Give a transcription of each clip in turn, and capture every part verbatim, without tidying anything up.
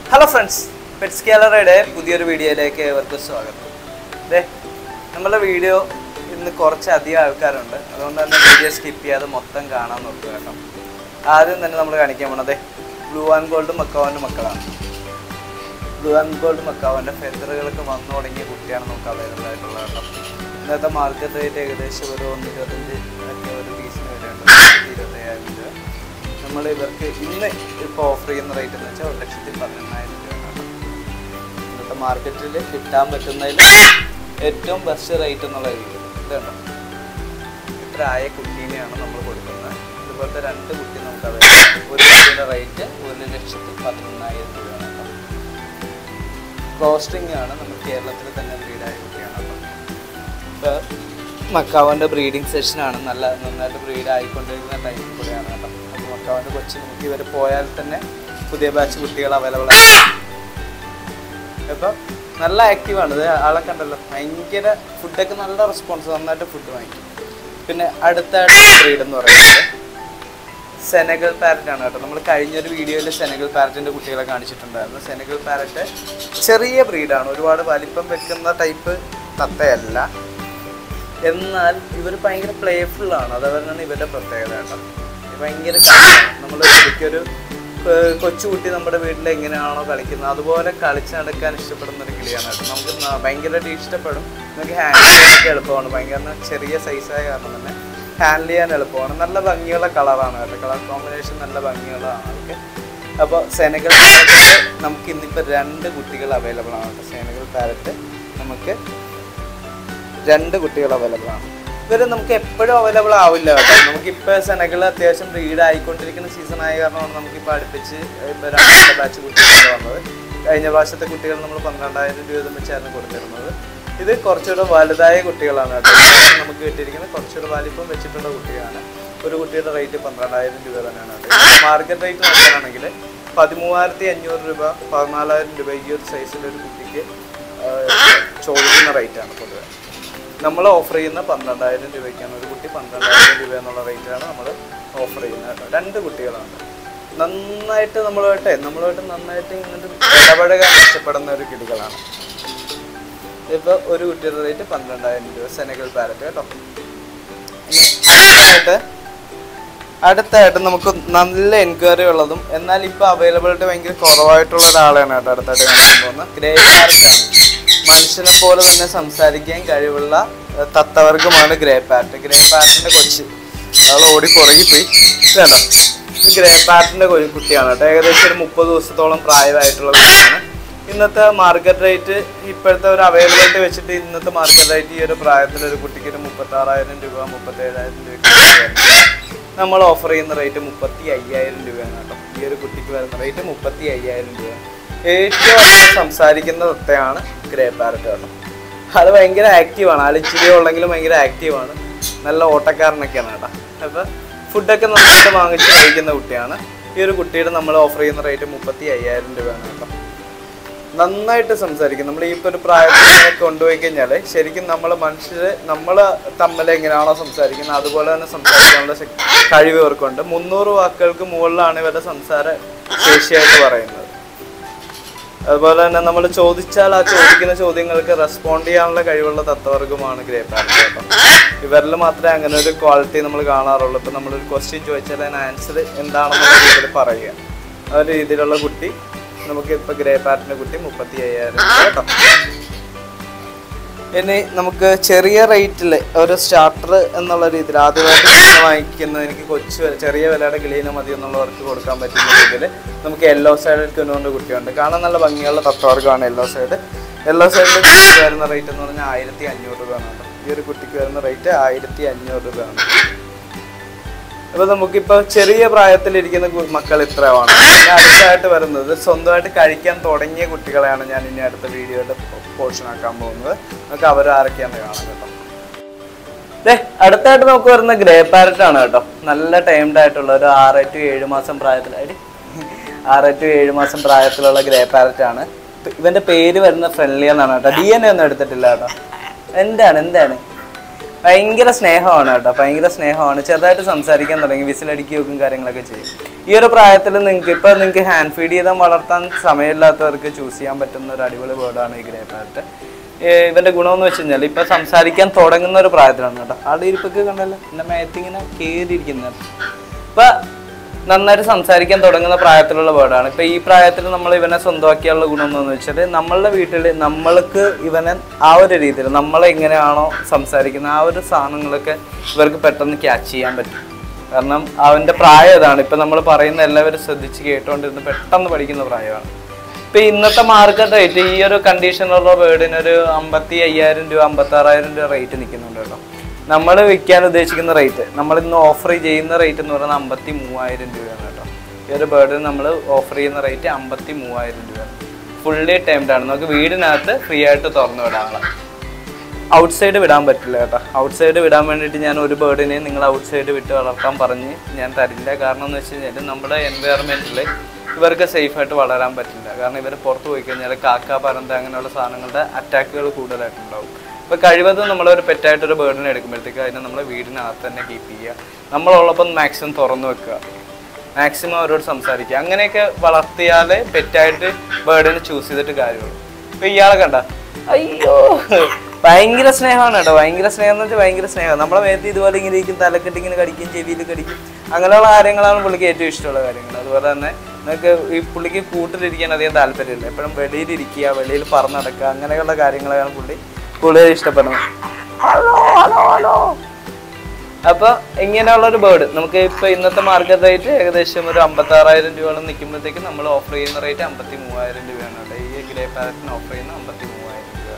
Hello friends, Pets Galleryയുടെ പുതിയൊരു വീഡിയോയിലേക്ക് ഏവർക്കും സ്വാഗതം. ദേ നമ്മുടെ വീഡിയോ ഇന്ന് കുറച്ച് അധികം ആൾക്കാരുണ്ട്. അതുകൊണ്ട് തന്നെ വീഡിയോ സ്കിപ്പ് ചെയ്യാതെ മൊത്തം കാണാൻ നോക്കുക കേട്ടോ. ആദ്യം തന്നെ നമ്മൾ കാണിക്കാൻ പോണത് ബ്ലൂ ആൻഡ് ഗോൾഡ് മക്കാവൻ്റെ മക്കളാണ്. ബ്ലൂ ആൻഡ് ഗോൾഡ് മക്കാവൻ്റെ ഫെദറുകളൊക്കെ വന്നു തുടങ്ങിയ കുട്ടിയാണ് നമുക്ക് അവൈലബിൾ ആയിട്ടുള്ളത് കേട്ടോ. ഇന്നത്തെ മാർക്കറ്റ് റേറ്റ് ഏകദേശം ഒരു ഒന്ന് ഇരുപത്തഞ്ച് ഒക്കെ ഒരു പീസിന് വരെയുണ്ട്. ഇരുപത്തയ്യായിരം രൂപ. നമ്മൾ ഇവർക്ക് ഇന്ന് ഇപ്പോൾ ഓഫർ ചെയ്യുന്ന റേറ്റ് എന്ന് വെച്ചാൽ ഒരു ലക്ഷത്തി പതിനെണ്ണായിരം രൂപയാണ്. ഇന്നത്തെ മാർക്കറ്റിൽ കിട്ടാൻ പറ്റുന്നതിൽ ഏറ്റവും ബെസ്റ്റ് റേറ്റ് എന്നുള്ള രീതിയിൽ ഇതുണ്ടോ, ഇത്ര ആയ കുട്ടീനെയാണ് നമ്മൾ കൊടുക്കുന്നത്. ഇതുപോലത്തെ രണ്ട് കുട്ടി നമുക്ക് അവൈലബിൾ. ഒരു കുട്ടിയുടെ റേറ്റ് ഒരു ലക്ഷത്തി പതിനെണ്ണായിരം രൂപയാണ് കേട്ടോ. ക്രോസ്റ്റിംഗ് ആണ്, നമ്മൾ കേരളത്തിൽ തന്നെ ബ്രീഡായ കുട്ടിയാണ് കേട്ടോ. ഇപ്പോൾ മക്കാവൻ്റെ ബ്രീഡിങ് സെഷനാണ്. നല്ല നന്നായിട്ട് ബ്രീഡ് ആയിക്കൊണ്ടിരിക്കുന്ന ടൈമിൽ കൂടെയാണ് കേട്ടോ. അപ്പോൾ മക്കാവൻ്റെ കൊച്ചു നമുക്ക് ഇവർ പോയാൽ തന്നെ പുതിയ ബാച്ച് കുട്ടികൾ അവൈലബിൾ ആണ്. ഇപ്പം നല്ല ആക്റ്റീവാണ്. ഇത് ആളെ കണ്ടല്ലോ, ഭയങ്കര ഫുഡൊക്കെ നല്ല റെസ്പോൺസ്, നന്നായിട്ട് ഫുഡ് വാങ്ങിക്കും. പിന്നെ അടുത്ത ബ്രീഡ് എന്ന് പറയുന്നത് സെനഗൽ പാരറ്റ് ആണ് കേട്ടോ. നമ്മൾ കഴിഞ്ഞൊരു വീഡിയോയിൽ സെനഗൽ പാരറ്റിൻ്റെ കുട്ടികളെ കാണിച്ചിട്ടുണ്ടായിരുന്നു. സെനഗൽ പാരറ്റ് ചെറിയ ബ്രീഡാണ്, ഒരുപാട് വലിപ്പം വെക്കുന്ന ടൈപ്പ് തത്തയല്ല. എന്നാൽ ഇവർ ഭയങ്കര പ്ലേഫുള്ളാണ്. അതുപോലെയാണ് ഇവരുടെ പ്രത്യേകത കേട്ടോ. ഭയങ്കര കളിയാണ്. നമ്മൾ ശരിക്കൊരു കൊച്ചുകുട്ടി നമ്മുടെ വീട്ടിൽ എങ്ങനെയാണോ കളിക്കുന്നത് അതുപോലെ കളിച്ച് നടക്കാൻ ഇഷ്ടപ്പെടുന്ന ഒരു കിളിയാണ് കേട്ടോ. നമുക്ക് ഭയങ്കരമായിട്ട് ഇഷ്ടപ്പെടും. നമുക്ക് ഹാൻഡിൽ ചെയ്യാനൊക്കെ എളുപ്പമാണ്. ഭയങ്കര ചെറിയ സൈസായ കാരണം തന്നെ ഹാൻഡിൽ ചെയ്യാൻ എളുപ്പമാണ്. നല്ല ഭംഗിയുള്ള കളറാണ് കേട്ടോ. കളർ കോമ്പിനേഷൻ നല്ല ഭംഗിയുള്ളതാണ് അവർക്ക്. അപ്പോൾ സെനഗൽ പാരറ്റ് നമുക്ക് ഇന്നിപ്പോൾ രണ്ട് കുട്ടികൾ അവൈലബിൾ ആണ് കേട്ടോ. സെനഗൽ പാരറ്റ് നമുക്ക് രണ്ട് കുട്ടികൾ അവൈലബിൾ ആണ്. ഇവർ നമുക്ക് എപ്പോഴും അവൈലബിൾ ആവില്ല കേട്ടോ. നമുക്കിപ്പോൾ സെനഗൽ അത്യാവശ്യം ബ്രീഡ് ആയിക്കൊണ്ടിരിക്കുന്ന സീസൺ ആയ കാരണമാണ് നമുക്കിപ്പോൾ അടുപ്പിച്ച് ഇപ്പോൾ രണ്ടാമത്തെ ബാച്ച് കുട്ടികൾ വന്നത്. കഴിഞ്ഞ പ്രാവശ്യത്തെ കുട്ടികൾ നമ്മൾ പന്ത്രണ്ടായിരം രൂപ വെച്ചായിരുന്നു കൊടുത്തിരുന്നത്. ഇത് കുറച്ചുകൂടെ വലുതായ കുട്ടികളാണ് കേട്ടോ. നമുക്ക് കിട്ടിയിരിക്കുന്നത് കുറച്ചുകൂടെ വലിപ്പം വെച്ചിട്ടുള്ള കുട്ടിയാണ്. ഒരു കുട്ടിയുടെ റേറ്റ് പന്ത്രണ്ടായിരം രൂപ തന്നെയാണ് കേട്ടോ. മാർക്കറ്റ് റേറ്റ് നോക്കുകയാണെങ്കിൽ പതിമൂവായിരത്തി അഞ്ഞൂറ് രൂപ പതിനാലായിരം രൂപ ഈ ഒരു സൈസിലൊരു കുട്ടിക്ക് ചോദിക്കുന്ന റേറ്റാണ് പൊതുവെ. നമ്മൾ ഓഫർ ചെയ്യുന്ന പന്ത്രണ്ടായിരം രൂപയ്ക്കാണ്. ഒരു കുട്ടി പന്ത്രണ്ടായിരം രൂപ എന്നുള്ള റേറ്റാണ് നമ്മൾ ഓഫർ ചെയ്യുന്നത് കേട്ടോ. രണ്ട് കുട്ടികളാണ്. നന്നായിട്ട് നമ്മളുമായിട്ട് നമ്മളുമായിട്ട് നന്നായിട്ട് ഇങ്ങോട്ട് ഇടപഴകാൻ ഇഷ്ടപ്പെടുന്ന ഒരു കിളികളാണ്. ഇപ്പോൾ ഒരു കുട്ടിയുടെ റേറ്റ് പന്ത്രണ്ടായിരം രൂപ സെനഗൽ പാരറ്റ് കേട്ടോ. അടുത്തായിട്ട് അടുത്തായിട്ട് നമുക്ക് നല്ല എൻക്വയറി ഉള്ളതും എന്നാൽ ഇപ്പോൾ അവൈലബിലിറ്റി ഭയങ്കര കുറവായിട്ടുള്ള ഒരാളാണ് കേട്ടോ അടുത്തായിട്ട് കാണിക്കാൻ പോകുന്നത്. ഗ്രേ പാരറ്റാണ്. മനുഷ്യനെ പോലെ തന്നെ സംസാരിക്കാൻ കഴിവുള്ള തത്തവർഗമാണ് ഗ്രേ പാരറ്റ്. ഗ്രേ പാരറ്റിൻ്റെ കൊച്ച് ആൾ ഓടി പുറകി പോയി വേണ്ട. ഗ്രേ പാരറ്റിൻ്റെ കുട്ടിയാണ് കേട്ടോ. ഏകദേശം ഒരു മുപ്പത് ദിവസത്തോളം പ്രായമായിട്ടുള്ള കുട്ടിയാണ്. ഇന്നത്തെ മാർക്കറ്റ് റേറ്റ് ഇപ്പോഴത്തെ ഒരു അവൈലബിലിറ്റി വെച്ചിട്ട് ഇന്നത്തെ മാർക്കറ്റ് റേറ്റ് ഈ ഒരു പ്രായത്തിലൊരു കുട്ടിക്ക് ഒരു മുപ്പത്താറായിരം രൂപ മുപ്പത്തേഴായിരം രൂപ. നമ്മൾ ഓഫർ ചെയ്യുന്ന റേറ്റ് മുപ്പത്തി അയ്യായിരം രൂപയാണ് കേട്ടോ. ഈ ഒരു കുട്ടിക്ക് വരുന്ന റേറ്റ് മുപ്പത്തി അയ്യായിരം രൂപ. ഏറ്റവും അധികം സംസാരിക്കുന്ന തത്തയാണ് ഗ്രേ പാരറ്റ് കേട്ടോ. അത് ഭയങ്കര ആക്റ്റീവാണ്. ആൾ ഇച്ചിരി ഉള്ളെങ്കിലും ഭയങ്കര ആക്റ്റീവാണ്. നല്ല ഓട്ടക്കാരനൊക്കെയാണ് കേട്ടോ. അപ്പോൾ ഫുഡൊക്കെ നന്നായിട്ട് വാങ്ങിച്ച് കഴിക്കുന്ന കുട്ടിയാണ്. ഈ ഒരു കുട്ടിയുടെ നമ്മൾ ഓഫർ ചെയ്യുന്ന റേറ്റ് മുപ്പത്തി അയ്യായിരം രൂപയാണ് കേട്ടോ. നന്നായിട്ട് സംസാരിക്കും. നമ്മൾ ഈ ഇപ്പോൾ ഒരു പ്രായത്തിലൊക്കെ കൊണ്ടുപോയി കഴിഞ്ഞാൽ ശരിക്കും നമ്മൾ മനുഷ്യർ നമ്മൾ തമ്മിൽ എങ്ങനെയാണോ സംസാരിക്കുന്നത് അതുപോലെ തന്നെ സംസാരിക്കാനുള്ള കഴിവ് ഇവർക്കുണ്ട്. മുന്നൂറ് വാക്കുകൾക്ക് മുകളിലാണ് ഇവരുടെ സംസാര ശേഷിയായിട്ട് പറയുന്നത്. അതുപോലെ തന്നെ നമ്മൾ ചോദിച്ചാൽ ആ ചോദിക്കുന്ന ചോദ്യങ്ങൾക്ക് റെസ്പോണ്ട് ചെയ്യാനുള്ള കഴിവുള്ള തത്വവർഗമാണ് ഗ്രേ പാരറ്റ് കേട്ടോ. ഇവരിൽ മാത്രമേ അങ്ങനെ ഒരു ക്വാളിറ്റി നമ്മൾ കാണാറുള്ളൂ. ഇപ്പോൾ നമ്മളൊരു ക്വസ്റ്റ്യൻ ചോദിച്ചാൽ അതിന് ആൻസർ എന്താണെന്നുള്ള രീതിയിൽ പറയുക. ആ ഒരു രീതിയിലുള്ള കുട്ടി നമുക്ക് ഇപ്പോൾ ഗ്രേ പാരറ്റിൻ്റെ കുട്ടി മുപ്പത്തി അയ്യായിരം കേട്ടോ. ഇനി നമുക്ക് ചെറിയ റേറ്റിൽ ഒരു സ്റ്റാർട്ടർ എന്നുള്ള രീതിയിൽ ആദ്യമായിട്ട് വാങ്ങിക്കുന്ന എനിക്ക് കൊച്ചു ചെറിയ വിലയുടെ കിളീനെ മതി എന്നുള്ളവർക്ക് കൊടുക്കാൻ പറ്റുന്ന രീതിയിൽ നമുക്ക് യെല്ലോ സൈഡ് കുനുവിൻ്റെ കുട്ടിയുണ്ട്. കാണാൻ നല്ല ഭംഗിയുള്ള തത്വവർഗമാണ് യെല്ലോ സൈഡ്. യെല്ലോ സൈഡിൽ വരുന്ന റേറ്റ് എന്ന് പറഞ്ഞാൽ ആയിരത്തി അഞ്ഞൂറ് രൂപയാണ് കേട്ടോ. ഈ ഒരു കുട്ടിക്ക് വരുന്ന റേറ്റ് ആയിരത്തി അഞ്ഞൂറ് രൂപയാണ്. അപ്പോൾ നമുക്കിപ്പോൾ ചെറിയ പ്രായത്തിലിരിക്കുന്ന മക്കൾ ഇത്രയാണ്. പിന്നെ അടുത്തായിട്ട് വരുന്നത് സ്വന്തമായിട്ട് കഴിക്കാൻ തുടങ്ങിയ കുട്ടികളെയാണ് ഞാൻ ഇനി അടുത്ത വീഡിയോയുടെ പോർഷൻ ആക്കാൻ പോകുന്നത്. നമുക്ക് അവരാരൊക്കെയാണെന്ന് കാണാം കേട്ടോ. ദേ അടുത്തായിട്ട് നമുക്ക് വരുന്ന ഗ്രേ പാരറ്റ് ആണ് കേട്ടോ. നല്ല ടൈംഡ് ആയിട്ടുള്ള ഒരു ആറ് ടു ഏഴ് മാസം പ്രായത്തിലായിട്ട് ആറ് ടു ഏഴ് മാസം പ്രായത്തിലുള്ള ഗ്രേ പാരറ്റ് ആണ്. ഇവൻ്റെ പേര് വരുന്ന ഫ്രണ്ട്ലി എന്നാണ് കേട്ടോ. ഡി എൻ എ ഒന്നും എടുത്തിട്ടില്ല കേട്ടോ. എന്താണ് എന്താണ് ഭയങ്കര സ്നേഹമാണ് കേട്ടോ, ഭയങ്കര സ്നേഹമാണ്. ചെറുതായിട്ട് സംസാരിക്കാൻ തുടങ്ങി, വിസിലടിക്കുകയും കാര്യങ്ങളൊക്കെ ചെയ്യും. ഈ ഒരു പ്രായത്തിൽ നിങ്ങൾക്ക് ഇപ്പോൾ നിങ്ങൾക്ക് ഹാൻഡ് ഫീഡ് ചെയ്താൽ വളർത്താൻ സമയമില്ലാത്തവർക്ക് ചൂസ് ചെയ്യാൻ പറ്റുന്ന ഒരു അടിപൊളി ബേർഡാണ് ഈ ഗ്രേ പാരറ്റ്. ഇവൻ്റെ ഗുണമെന്ന് വെച്ച് കഴിഞ്ഞാൽ ഇപ്പം സംസാരിക്കാൻ തുടങ്ങുന്ന ഒരു പ്രായത്തിലാണ് കേട്ടോ. ആളുടെ ഇരിപ്പൊക്കെ കണ്ടല്ലോ, എൻ്റെ മേത്തിങ്ങനെ കയറിയിരിക്കുന്നത്. ഇപ്പം നന്നായിട്ട് സംസാരിക്കാൻ തുടങ്ങുന്ന പ്രായത്തിലുള്ള ബേർഡാണ്. ഇപ്പം ഈ പ്രായത്തിൽ നമ്മൾ ഇവനെ സ്വന്തമാക്കിയുള്ള ഗുണം എന്താണെന്ന് വെച്ചാൽ നമ്മളുടെ വീട്ടിൽ നമ്മൾക്ക് ഇവനെ ആ ഒരു രീതിയിൽ നമ്മളെങ്ങനെയാണോ സംസാരിക്കുന്നത് ആ ഒരു സാധനങ്ങളൊക്കെ ഇവർക്ക് പെട്ടെന്ന് ക്യാച്ച് ചെയ്യാൻ പറ്റും. കാരണം അവൻ്റെ പ്രായം ഇതാണ്. ഇപ്പം നമ്മൾ പറയുന്ന എല്ലാവരും ശ്രദ്ധിച്ച് കേട്ടുകൊണ്ടിരുന്ന് പെട്ടെന്ന് പഠിക്കുന്ന പ്രായമാണ്. ഇപ്പം ഇന്നത്തെ മാർക്കറ്റ് റേറ്റ് ഈ ഒരു കണ്ടീഷനുള്ള ബേർഡിനൊരു അമ്പത്തി അയ്യായിരം രൂപ അമ്പത്തി ആറായിരം രൂപ റേറ്റ് നിൽക്കുന്നുണ്ട് കേട്ടോ. നമ്മൾ വിൽക്കാൻ ഉദ്ദേശിക്കുന്ന റേറ്റ്, നമ്മളിന്ന് ഓഫർ ചെയ്യുന്ന റേറ്റ് എന്ന് പറയുന്നത് അമ്പത്തി മൂവായിരം രൂപയാണ് കേട്ടോ. ഈ ഒരു ബേർഡിന് നമ്മൾ ഓഫർ ചെയ്യുന്ന റേറ്റ് അമ്പത്തി മൂവായിരം രൂപയാണ്. ഫുള്ളി ടൈംഡ് ആണ്. നമുക്ക് വീടിനകത്ത് ഫ്രീ ആയിട്ട് തുറന്നു വിടാനുള്ള, ഔട്ട് സൈഡ് വിടാൻ പറ്റില്ല കേട്ടോ. ഔട്ട് സൈഡ് വിടാൻ വേണ്ടിയിട്ട് ഞാൻ ഒരു ബേർഡിനെ നിങ്ങൾ ഔട്ട് സൈഡ് വിട്ട് വളർത്താൻ പറഞ്ഞ് ഞാൻ തരില്ല. കാരണം എന്ന് വെച്ച് കഴിഞ്ഞാൽ നമ്മുടെ എൻവയറമെൻറ്റിൽ ഇവർക്ക് സേഫായിട്ട് വളരാൻ പറ്റില്ല. കാരണം ഇവർ പുറത്ത് പോയി കഴിഞ്ഞാൽ കാക്ക, പരന്ത അങ്ങനെയുള്ള സാധനങ്ങളുടെ അറ്റാക്കുകൾ കൂടുതലായിട്ടുണ്ടാവും. ഇപ്പോൾ കഴിവതും നമ്മളൊരു പെറ്റായിട്ടൊരു ബേർഡിനെ എടുക്കുമ്പോഴത്തേക്ക് അതിനെ നമ്മൾ വീടിനകത്ത് തന്നെ കീപ്പ് ചെയ്യുക. നമ്മളുള്ളപ്പം മാക്സിമം തുറന്നു വെക്കുക, മാക്സിമം അവരോട് സംസാരിക്കുക. അങ്ങനെയൊക്കെ വളർത്തിയാൽ പെറ്റായിട്ട് ബേർഡിനെ ചൂസ് ചെയ്തിട്ട് കാര്യമുള്ളൂ. ഇപ്പോൾ ഇയാളെ കണ്ട, അയ്യോ ഭയങ്കര സ്നേഹമാണ് കേട്ടോ. ഭയങ്കര സ്നേഹം എന്ന് വെച്ചാൽ ഭയങ്കര സ്നേഹം. നമ്മളെ മേത്ത് ഇതുപോലെ ഇങ്ങനെ ഇരിക്കും, തലക്കെട്ട് ഇങ്ങനെ കടിക്കും, ചെവിയിൽ കടിക്കും. അങ്ങനെയുള്ള കാര്യങ്ങളാണ് പുള്ളിക്ക് ഏറ്റവും ഇഷ്ടമുള്ള കാര്യങ്ങൾ. അതുപോലെ തന്നെ നിങ്ങൾക്ക് ഈ പുള്ളിക്ക് കൂട്ടിലിരിക്കാൻ അധികം താല്പര്യമില്ല. എപ്പോഴും വെളിയിലിരിക്കുക, വെളിയിൽ പറന്ന് നടക്കുക, അങ്ങനെയുള്ള കാര്യങ്ങളാണ് പുള്ളി കൂടുതൽ ഇഷ്ടപ്പെടുന്നത്. ഹലോ ഹലോ ഹലോ അപ്പോൾ ഇങ്ങനെയുള്ളൊരു ബേർഡ് നമുക്ക് ഇപ്പോൾ ഇന്നത്തെ മാർക്കറ്റ് റേറ്റ് ഏകദേശം ഒരു അമ്പത്തി ആറായിരം രൂപയോളം നിൽക്കുമ്പോഴത്തേക്ക് നമ്മൾ ഓഫർ ചെയ്യുന്ന റേറ്റ് അമ്പത്തി മൂവായിരം രൂപയാണ് കേട്ടോ. ഈ ഗ്രേ പാരറ്റിന് ഓഫർ ചെയ്യുന്ന അമ്പത്തി മൂവായിരം രൂപ.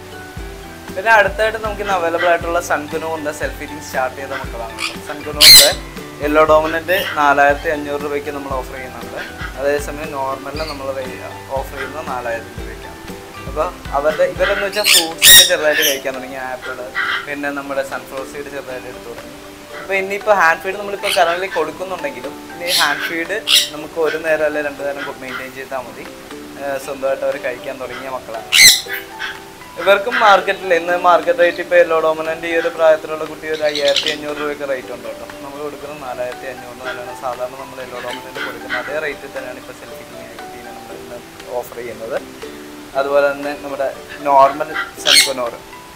പിന്നെ അടുത്തായിട്ട് നമുക്ക് ഇന്ന് അവൈലബിൾ ആയിട്ടുള്ള സൺകുനോറിൻ്റെ സെൽഫ് ഫീഡിങ് സ്റ്റാർട്ട് ചെയ്ത മക്കളാണ് കേട്ടോ. സൺകുനോറിൻ്റെ യെല്ലോ ഡോമിനൻ്റ് നാലായിരത്തി അഞ്ഞൂറ് രൂപയ്ക്ക് നമ്മൾ ഓഫർ ചെയ്യുന്നുണ്ട്. അതേസമയം നോർമലിന് നമ്മൾ ഓഫർ ചെയ്യുന്നത് നാലായിരം രൂപയ്ക്കാണ്. അപ്പോൾ അവരുടെ ഇവരെന്ന് വെച്ചാൽ ഫ്രൂട്ട്സൊക്കെ ചെറുതായിട്ട് കഴിക്കാൻ തുടങ്ങി. ആപ്പിൾ, പിന്നെ നമ്മുടെ സൺഫ്ലവർ സീഡ് ചെറുതായിട്ട് എടുത്തു തുടങ്ങി. അപ്പോൾ ഇനിയിപ്പോൾ ഹാൻഡ് ഫീഡ് നമ്മളിപ്പോൾ കറൻറ്റ്ലി കൊടുക്കുന്നുണ്ടെങ്കിലും ഇനി ഹാൻഡ് ഫീഡ് നമുക്ക് ഒരു നേരം അല്ലെങ്കിൽ രണ്ട് നേരം മെയിൻറ്റെയിൻ ചെയ്താൽ മതി. സ്വന്തമായിട്ട് അവർ കഴിക്കാൻ തുടങ്ങിയ മക്കളാണ്. ഇവർക്കും മാർക്കറ്റിൽ ഇന്ന് മാർക്കറ്റ് റേറ്റ് ഇപ്പോൾ യെല്ലോ ഡോമിനൻ്റ് ഈ ഒരു പ്രായത്തിലുള്ള കുട്ടി ഒരു അയ്യായിരത്തി അഞ്ഞൂറ് രൂപയൊക്കെ റേറ്റ് ഉണ്ട് കേട്ടോ. നമ്മൾ കൊടുക്കുന്നത് നാലായിരത്തി അഞ്ഞൂറ് തന്നെയാണ്. സാധാരണ നമ്മൾ യെല്ലോ ഡോമിനൻ്റ് കൊടുക്കുന്ന അതേ റേറ്റിൽ തന്നെയാണ് ഇപ്പോൾ സെൽഫിക്കിങ് കുട്ടീനെ നമ്മൾ ഇന്ന് ഓഫർ ചെയ്യുന്നത്. അതുപോലെ തന്നെ നമ്മുടെ നോർമൽ സൺകുനോർ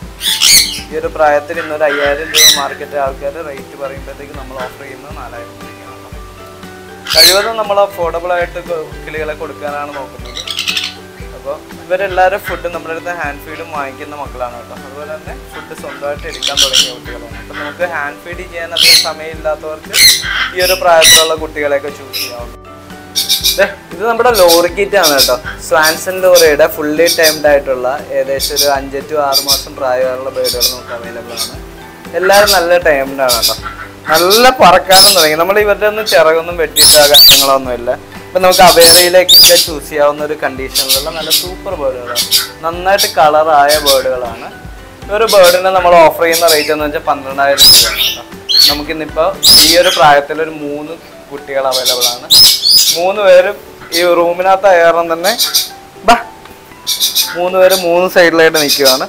ഈ ഒരു പ്രായത്തിൽ ഇന്നൊരു അയ്യായിരം രൂപ മാർക്കറ്റ് ആൾക്കാർ റേറ്റ് പറയുമ്പോഴത്തേക്ക് നമ്മൾ ഓഫർ ചെയ്യുന്നത് നാലായിരം രൂപയ്ക്കാണ്. കഴിവതും നമ്മൾ അഫോർഡബിൾ ആയിട്ട് കിളികളെ കൊടുക്കാനാണ് നോക്കുന്നത്. അപ്പോൾ ഇവരെല്ലാവരും ഫുഡ് നമ്മുടെ അടുത്ത് ഹാൻഡ് ഫീഡും വാങ്ങിക്കുന്ന മക്കളാണ് കേട്ടോ. അതുപോലെ തന്നെ ഫുഡ് സ്വന്തമായിട്ട് എടുക്കാൻ തുടങ്ങിയ കുട്ടികളാണ്. അപ്പം നമുക്ക് ഹാൻഡ് ഫീഡ് ചെയ്യാൻ അധികം സമയമില്ലാത്തവർക്ക് ഈ ഒരു പ്രായത്തിലുള്ള കുട്ടികളെയൊക്കെ ചൂസ് ചെയ്യാവുള്ളൂ. ഇത് നമ്മുടെ ലോറിക്കിറ്റ് ആണ് കേട്ടോ. സ്വാൻസൺ ലോറിയുടെ ഫുള്ളി ടൈംഡ് ആയിട്ടുള്ള ഏകദേശം ഒരു അഞ്ച് ടു ആറ് മാസം പ്രായമുള്ള ബേർഡുകൾ നമുക്ക് അവൈലബിൾ ആണ്. എല്ലാവരും നല്ല ടൈംഡാണ് കേട്ടോ. നല്ല പറക്കാനും തുടങ്ങി. നമ്മൾ ഇവരുടെ ഒന്നും ചിറകൊന്നും വെട്ടിയിട്ട കാര്യങ്ങളൊന്നുമില്ല. ഇപ്പം നമുക്ക് അവൈലയിലേക്കൊക്കെ ചൂസ് ചെയ്യാവുന്ന ഒരു കണ്ടീഷനിലുള്ള നല്ല സൂപ്പർ ബേർഡുകളാണ്. നന്നായിട്ട് കളറായ ബേർഡുകളാണ്. ഒരു ബേർഡിനെ നമ്മൾ ഓഫർ ചെയ്യുന്ന റേറ്റ് എന്ന് വെച്ചാൽ പന്ത്രണ്ടായിരം രൂപയാണ് കേട്ടോ. നമുക്കിന്നിപ്പോൾ ഈ ഒരു പ്രായത്തിലൊരു മൂന്ന് കുട്ടികൾ അവൈലബിൾ ആണ്. മൂന്ന് പേരും ഈ റൂമിനകത്ത് കയറാൻ തന്നെ ബാ മൂന്ന് പേര് മൂന്ന് സൈഡിലായിട്ട് നിൽക്കുകയാണ്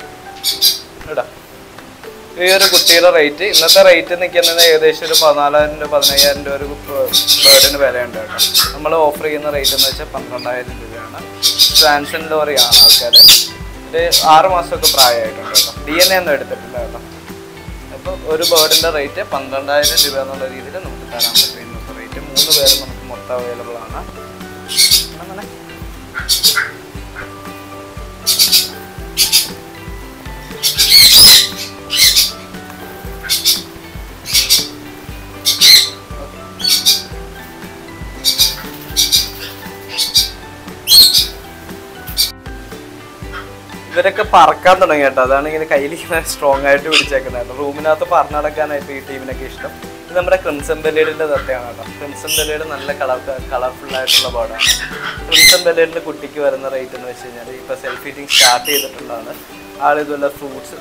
ഇടാ. ഈ ഒരു കുട്ടിയുടെ റേറ്റ് ഇന്നത്തെ റേറ്റ് നിൽക്കുന്നത് ഏകദേശം ഒരു പതിനാലായിരം രൂപ പതിനയ്യായിരം രൂപ ഒരു ബേർഡിന് വിലയുണ്ട് കേട്ടോ. നമ്മൾ ഓഫർ ചെയ്യുന്ന റേറ്റ് എന്ന് വെച്ചാൽ പന്ത്രണ്ടായിരം രൂപയാണ്. ട്രാൻസൻ ലോറിയാണ് ആൾക്കാർ. ഒരു ആറ് മാസമൊക്കെ പ്രായമായിട്ടുണ്ട് കേട്ടോ. ഡി എൻ എ ഒന്നും എടുത്തിട്ടില്ല കേട്ടോ. അപ്പോൾ ഒരു ബേർഡിൻ്റെ റേറ്റ് പന്ത്രണ്ടായിരം രൂപ എന്നുള്ള രീതിയിൽ നമുക്ക് തരാൻ പറ്റും. ഇന്നത്തെ റേറ്റ് മൂന്ന് പേര് നമുക്ക് മൊത്തം അവൈലബിൾ ആണ്. അങ്ങനെ ഇവരൊക്കെ പറക്കാൻ തുടങ്ങി കേട്ടോ. അതാണ് ഇങ്ങനെ കയ്യിൽ ഇങ്ങനെ സ്ട്രോങ് ആയിട്ട് പിടിച്ചേക്കുന്നത് കേട്ടോ. റൂമിനകത്ത് പറഞ്ഞു നടക്കാനായിട്ട് ഈ ടീമിനൊക്കെ ഇഷ്ടം. ഇത് നമ്മുടെ ക്രിംസൺ ബെല്ലേഡിൻ്റെ തത്തയാണ് കേട്ടോ. ക്രിംസൺ ബെല്ലേഡ് നല്ല കളർ കളർഫുൾ ആയിട്ടുള്ള ബേർഡാണ്. ക്രിംസൺ ബെല്ലേഡിൻ്റെ കുട്ടിക്ക് വരുന്ന റേറ്റ് എന്ന് വെച്ച് കഴിഞ്ഞാൽ ഇപ്പോൾ സെൽഫ് ഈറ്റിംഗ് സ്റ്റാർട്ട് ചെയ്തിട്ടുള്ളതാണ്. ആളിതുള്ള ഫ്രൂട്ട്സ്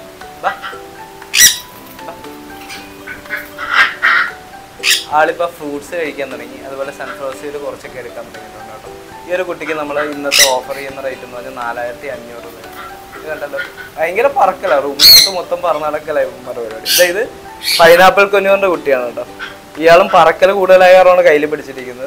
ആളിപ്പോൾ ഫ്രൂട്ട്സ് കഴിക്കാൻ തുടങ്ങി. അതുപോലെ സൺഫ്ലവർ സീഡ് കുറച്ചൊക്കെ എടുക്കാൻ തുടങ്ങിയിട്ടുണ്ട് കേട്ടോ. ഈ ഒരു കുട്ടിക്ക് നമ്മൾ ഇന്നത്തെ ഓഫർ ചെയ്യുന്ന റേറ്റ് എന്ന് പറഞ്ഞാൽ നാലായിരത്തി അഞ്ഞൂറ് രൂപ. കണ്ടല്ലോ ഭയങ്കര പറക്കല, റൂമിനകത്ത് മൊത്തം പറന്ന് നടക്കലായിരുന്നു പരിപാടി. അതായത് പൈനാപ്പിൾ കുഞ്ഞുവിന്റെ കുട്ടിയാണ് കേട്ടോ. ഇയാളും പറക്കൽ കൂടുതലായാണ് കയ്യിൽ പിടിച്ചിരിക്കുന്നത്.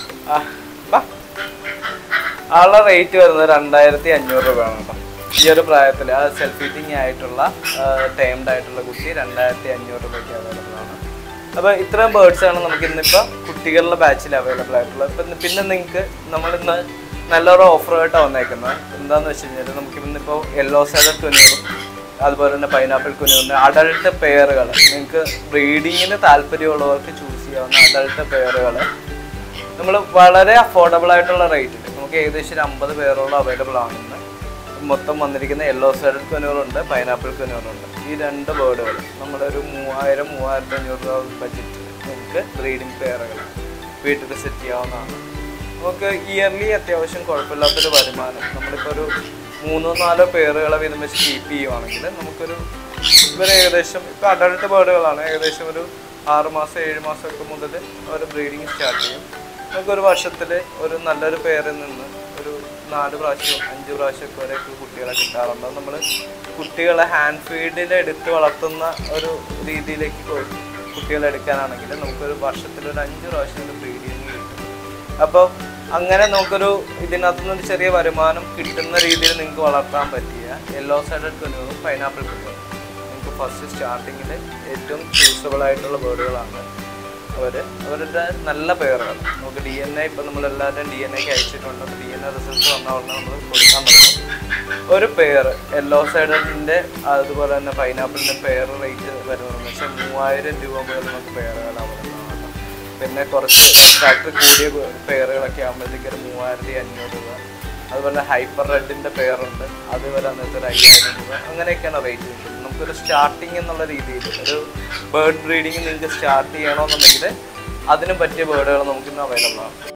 ആളുടെ റേറ്റ് വരുന്നത് രണ്ടായിരത്തി അഞ്ഞൂറ് രൂപയാണ് കേട്ടോ. ഈ ഒരു പ്രായത്തിൽ ആ സെൽഫ് ഫീറ്റിംഗ് ആയിട്ടുള്ള ടൈംഡ് ആയിട്ടുള്ള കുട്ടി രണ്ടായിരത്തി അഞ്ഞൂറ് രൂപയ്ക്ക് അവൈലബിൾ ആണ്. അപ്പോൾ ഇത്രയും ബേർഡ്സാണ് നമുക്ക് ഇന്നിപ്പോൾ കുട്ടികളുടെ ബാച്ചിൽ അവൈലബിൾ ആയിട്ടുള്ളത്. ഇപ്പം പിന്നെ നിങ്ങൾക്ക് നമ്മളിന്ന് നല്ലൊരു ഓഫറായിട്ടാണ് വന്നേക്കുന്നത്. എന്താണെന്ന് വെച്ച് കഴിഞ്ഞാൽ നമുക്ക് ഇന്നിപ്പോൾ യെല്ലോ സൈഡഡ് കുഞ്ഞും അതുപോലെ തന്നെ പൈനാപ്പിൾ കുഞ്ഞുവിൻ്റെ അഡൾട്ട് പെയറുകൾ, നിങ്ങൾക്ക് ബ്രീഡിങ്ങിന് താല്പര്യമുള്ളവർക്ക് ചൂസ് ചെയ്യാവുന്ന അഡൾട്ട് പെയറുകൾ നമ്മൾ വളരെ അഫോർഡബിൾ ആയിട്ടുള്ള റേറ്റിൽ നമുക്ക് ഏകദേശം ഒരു അമ്പത് പേരോളം അവൈലബിൾ ആണെന്ന്. മൊത്തം വന്നിരിക്കുന്ന യെല്ലോ സൈഡഡ് കുഞ്ഞുകളുണ്ട്, പൈനാപ്പിൾ കുഞ്ഞുകളുണ്ട്. ഈ രണ്ട് ബേർഡുകൾ നമ്മളൊരു മൂവായിരം മൂവായിരത്തി അഞ്ഞൂറ് രൂപ ബഡ്ജറ്റിൽ നമുക്ക് ബ്രീഡിംഗ് പെയറുകൾ വീട്ടിൽ സെറ്റ് ചെയ്യാവുന്നതാണ്. നമുക്ക് ഇയർലി അത്യാവശ്യം കുഴപ്പമില്ലാത്തൊരു വരുമാനം, നമ്മളിപ്പോൾ ഒരു മൂന്നോ നാലോ പേറുകളെ വീതം വെച്ച് കീപ്പ് ചെയ്യുവാണെങ്കിൽ നമുക്കൊരു ഇവർ ഏകദേശം ഇപ്പോൾ അഡൾട്ട് ബേർഡുകളാണ്, ഏകദേശം ഒരു ആറ് മാസം ഏഴ് മാസമൊക്കെ മുതൽ അവർ ബ്രീഡിങ് സ്റ്റാർട്ട് ചെയ്യും. നമുക്കൊരു വർഷത്തിൽ ഒരു നല്ലൊരു പേരിൽ നിന്ന് ഒരു നാല് പ്രാവശ്യം അഞ്ച് പ്രാവശ്യമൊക്കെ വരെയൊക്കെ കുട്ടികളെ കിട്ടാറുണ്ട്. നമ്മൾ കുട്ടികളെ ഹാൻഡ് ഫീഡിൽ എടുത്ത് വളർത്തുന്ന ഒരു രീതിയിലേക്ക് കുട്ടികളെ എടുക്കാനാണെങ്കിൽ നമുക്കൊരു വർഷത്തിലൊരു അഞ്ച് പ്രാവശ്യം ബ്രീഡിങ് കിട്ടും. അപ്പോൾ അങ്ങനെ നമുക്കൊരു ഇതിനകത്തു നിന്നൊരു ചെറിയ വരുമാനം കിട്ടുന്ന രീതിയിൽ നിങ്ങൾക്ക് വളർത്താൻ പറ്റിയ യെല്ലോ സൈഡഡ് കുഞ്ഞും പൈനാപ്പിൾ കുഞ്ഞും നിങ്ങൾക്ക് ഫസ്റ്റ് സ്റ്റാർട്ടിങ്ങിൽ ഏറ്റവും ചൂസബിൾ ആയിട്ടുള്ള ബേർഡുകളാണ് അവർ. അവരുടെ നല്ല പേറുകൾ നമുക്ക് ഡി എൻ എ ഇപ്പം നമ്മളെല്ലാവരും ഡി എൻ എക്ക് അയച്ചിട്ടുണ്ട്. അപ്പോൾ ഡി എൻ എ റിസൾട്ട് വന്ന ഉടനെ നമ്മൾ കൊടുക്കാൻ തുടങ്ങും. ഒരു പെയർ യെല്ലോ സൈഡഡിൻ്റെ അതുപോലെ തന്നെ പൈനാപ്പിളിൻ്റെ പെയർ റേറ്റ് വരുന്നതെന്ന് വെച്ചാൽ മൂവായിരം രൂപ മുതൽ നമുക്ക് പെയറുകൾ അവൈലബിൾ. പിന്നെ കുറച്ച് ഫാക്ടറി കൂടിയ പെയറുകളൊക്കെ ആകുമ്പോഴത്തേക്ക് ഒരു മൂവായിരത്തി അഞ്ഞൂറ് രൂപ. അതുപോലെ ഹൈപ്പർ റെഡിൻ്റെ പെയറുണ്ട്, അത് വരാന്ന് വെച്ചാൽ ഒരു അയ്യായിരം രൂപ. അങ്ങനെയൊക്കെയാണ് റേറ്റ് കിട്ടുന്നത്. നമുക്കൊരു സ്റ്റാർട്ടിങ് എന്നുള്ള രീതിയിൽ ഒരു ബേർഡ് ബ്രീഡിങ് നിങ്ങൾക്ക് സ്റ്റാർട്ട് ചെയ്യണമെന്നുണ്ടെങ്കിൽ അതിന് പറ്റിയ ബേർഡുകൾ നമുക്കിന്ന് അവൈലബിൾ ആണ്.